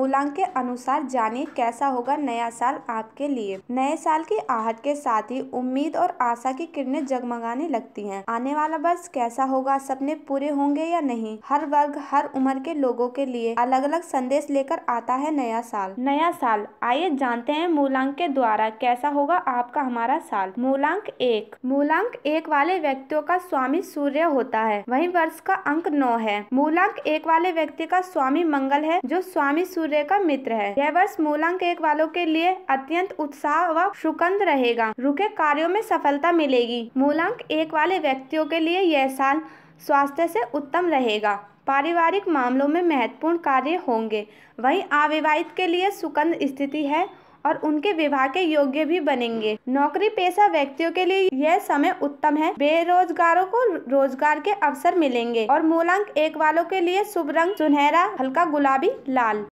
मूलांक के अनुसार जानिए कैसा होगा नया साल आपके लिए। नए साल की आहट के साथ ही उम्मीद और आशा की किरणें जगमगाने लगती हैं। आने वाला वर्ष कैसा होगा, सपने पूरे होंगे या नहीं, हर वर्ग हर उम्र के लोगों के लिए अलग अलग संदेश लेकर आता है नया साल। नया साल, आइए जानते हैं मूलांक के द्वारा कैसा होगा आपका हमारा साल। मूलांक 1। मूलांक 1 वाले व्यक्तियों का स्वामी सूर्य होता है, वहीं वर्ष का अंक 9 है। मूलांक 1 वाले व्यक्ति का स्वामी मंगल है, जो स्वामी सूर्य का मित्र है। यह वर्ष मूलांक 1 वालों के लिए अत्यंत उत्साह व सुखद रहेगा। रुके कार्यों में सफलता मिलेगी। मूलांक 1 वाले व्यक्तियों के लिए यह साल स्वास्थ्य से उत्तम रहेगा। पारिवारिक मामलों में महत्वपूर्ण कार्य होंगे। वहीं अविवाहित के लिए सुखद स्थिति है और उनके विवाह के योग्य भी बनेंगे। नौकरी पेशा व्यक्तियों के लिए यह समय उत्तम है। बेरोजगारों को रोजगार के अवसर मिलेंगे और मूलांक 1 वालों के लिए शुभ रंग सुनहरा, हल्का गुलाबी, लाल।